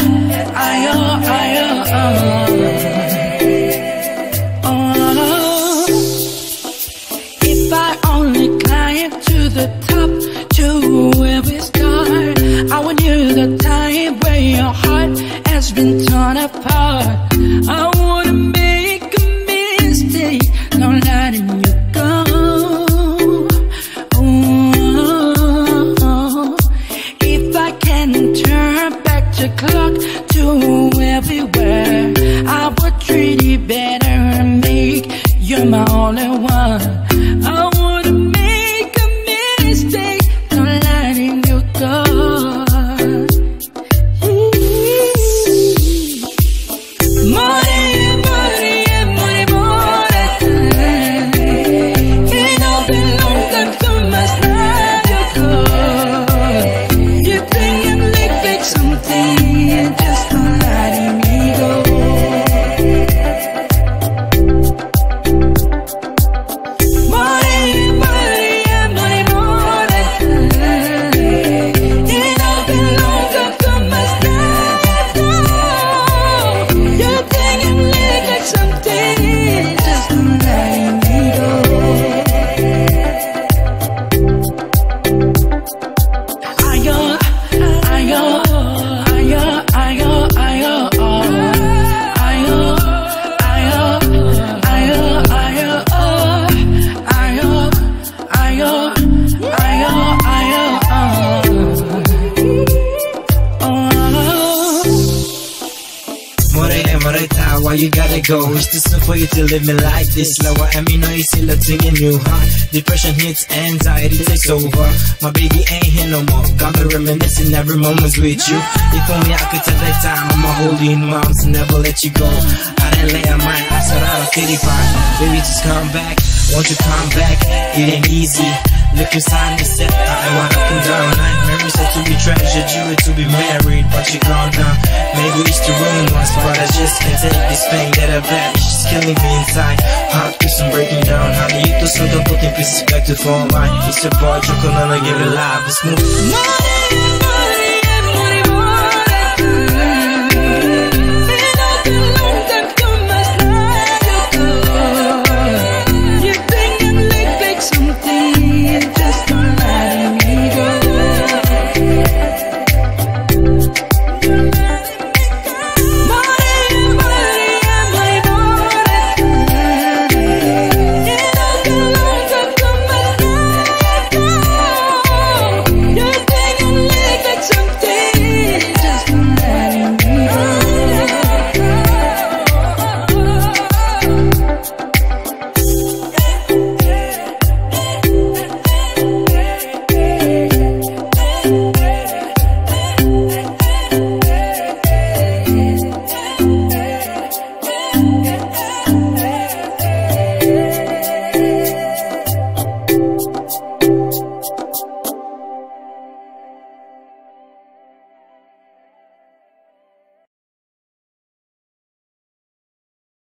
If I only climb to the top, to where we start, I want you the time where your heart has been torn apart. I wanna make a mistake, not letting you go. Oh, if I can turn back the clock to where we were, I would treat you better and make you my only one. I wanna make a mistake, not letting you go. Money, money, money, money. It don't belong time to must let you go. You think I'm like something, just not letting me go. Why you gotta go? It's too soon for you to live me like this. Slower and me know you still a thing in you, huh? Depression hits, anxiety takes over. My baby ain't here no more. Got me reminiscing every moment's with you. If only I could take that time, I'ma hold you in my arms and never let you go. I didn't lay on mine, I said I don't pity part. Baby, just come back, won't you come back? It ain't easy. Look inside and said, I want up and down. Memories are to be treasured, jewelry to be married, but you gone now. Maybe it's the wrong ones, but I just can't take this pain that I've had. It's just killing me inside. Heart keeps on breaking down. Honey, you to so don't put in perspective for mine. It's a boy, you're gonna give it life. It's moving.